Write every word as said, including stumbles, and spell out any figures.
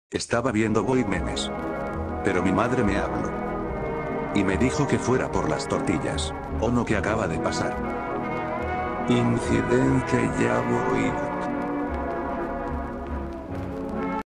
Estaba viendo Boy Memes. Pero mi madre me habló. Y me dijo que fuera por las tortillas. ¿O no que acaba de pasar? Incidente ya voy.